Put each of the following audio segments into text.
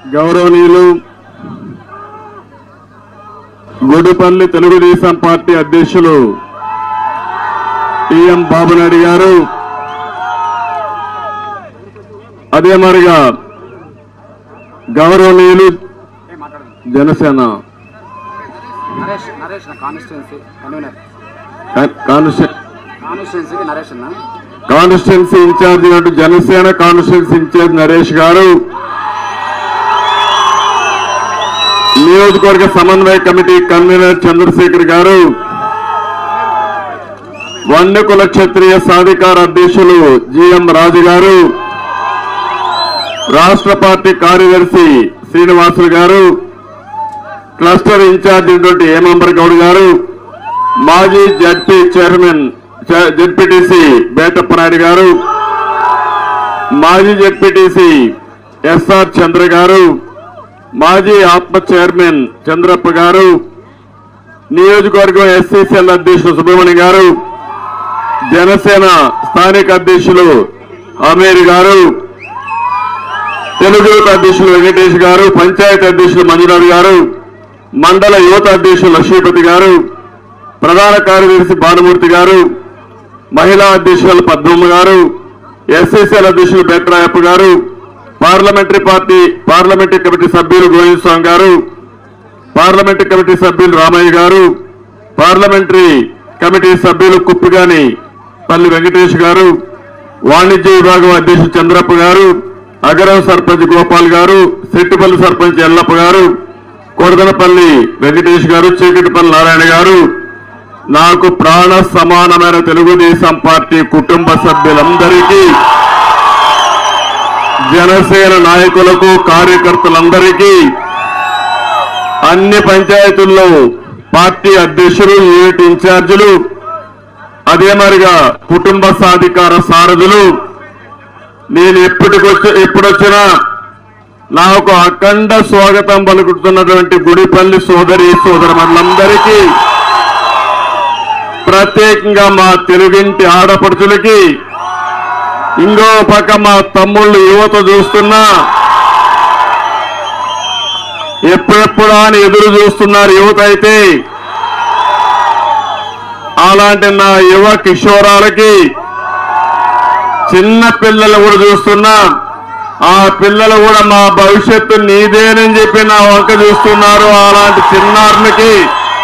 గౌరవనీయులు గుడిపల్లి తెలుగుదేశం పార్టీ అధ్యక్షులు టిఎం బాబునాయుడు గారు, అదే మరిగా గౌరవనీయులు జనసేన కాన్స్టిట్యున్సీ ఇన్ఛార్జి అంటూ జనసేన కాన్స్టిట్యున్సీ ఇన్ఛార్జ్ నరేష్ గారు, నియోజకవర్గ సమన్వయ కమిటీ కన్వీనర్ చంద్రశేఖర్ గారు, వన్యకుల క్షత్రియ సాధికార అధ్యక్షులు జిఎం రాజు గారు, రాష్ట్ర పార్టీ కార్యదర్శి శ్రీనివాసులు గారు, క్లస్టర్ ఇన్ఛార్జి హేమంబర్ గౌడ్ గారు, మాజీ జడ్పీ చైర్మన్ జడ్పీటీసీ బేటప్పనాయుడు గారు, మాజీ జడ్పీటీసీ ఎస్ఆర్ చంద్ర గారు, మాజీ ఆత్మ చైర్మన్ చంద్రప్ప గారు, నియోజకవర్గం ఎస్సీసీఎల్ అధ్యక్షులు సుబ్రహ్మణ్యం గారు, జనసేన స్థానిక అధ్యక్షులు అమీర్ గారు, తెలుగు యువత అధ్యక్షులు వెంకటేష్ గారు, పంచాయతీ అధ్యక్షులు మంజునాథ్ గారు, మండల యువత అధ్యక్షులు లక్ష్మీపతి గారు, ప్రధాన కార్యదర్శి భానుమూర్తి గారు, మహిళా అధ్యక్షులు పద్మమ్మ గారు, ఎస్సీసీఎల్ అధ్యక్షులు బెట్రాయప్ప గారు, పార్లమెంటరీ కమిటీ సభ్యులు గోవిందస్వామి గారు, పార్లమెంటరీ కమిటీ సభ్యులు రామయ్య గారు, పార్లమెంటరీ కమిటీ సభ్యులు కుప్పిగాని పల్లి వెంకటేష్ గారు, వాణిజ్య విభాగం అధ్యక్షులు చంద్రప్ప గారు, అగరం సర్పంచ్ గోపాల్ గారు, సెట్టిపల్లి సర్పంచ్ ఎల్లప్ప గారు, కొడదనపల్లి వెంకటేష్ గారు, చీకటిపల్లి నారాయణ గారు, నాకు ప్రాణ సమానమైన తెలుగుదేశం పార్టీ కుటుంబ సభ్యులందరికీ, జనసేన నాయకులకు కార్యకర్తలందరికీ, అన్ని పంచాయతీల్లో పార్టీ అధ్యక్షులు యూనిట్ ఇన్ఛార్జీలు, అదే మరిగా కుటుంబ సాధికార సారథులు, నేను ఎప్పుడొచ్చినా నాకు అఖండ స్వాగతం పలుకుతున్నటువంటి గుడిపల్లి సోదరి సోదరులందరికీ, ప్రత్యేకంగా మా తెలుగింటి ఆడపడుచులకి, ఇంకో పక్క మా తమ్ముళ్ళు యువత చూస్తున్నా ఎప్పుడెప్పుడా అని ఎదురు చూస్తున్నారు యువత అయితే, అలాంటి నా యువ కిషోరాలకి, చిన్న పిల్లలు కూడా చూస్తున్నా, ఆ పిల్లలు కూడా మా భవిష్యత్తు నీదేనని చెప్పి నా వంక చూస్తున్నారు. అలాంటి చిన్నారులకి,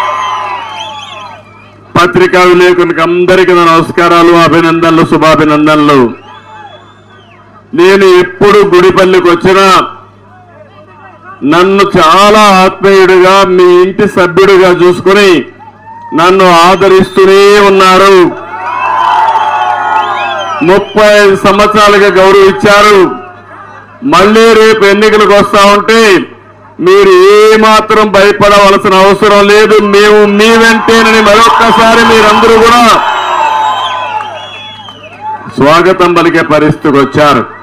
పత్రికా విలేకరులకు అందరికీ నా నమస్కారాలు, అభినందనలు, శుభాభినందనలు. నేను ఎప్పుడు గుడిపల్లికి వచ్చినా నన్ను చాలా ఆత్మీయుడిగా, మీ ఇంటి సభ్యుడిగా చూసుకుని నన్ను ఆదరిస్తూనే ఉన్నారు. 35 సంవత్సరాలుగా గౌరవించారు. మళ్లీ రేపు ఎన్నికలకు వస్తా ఉంటే మీరు ఏమాత్రం భయపడవలసిన అవసరం లేదు. మేము మీ వెంటేనని మరొక్కసారి మీరందరూ కూడా స్వాగతం పలికే పరిస్థితికి వచ్చారు.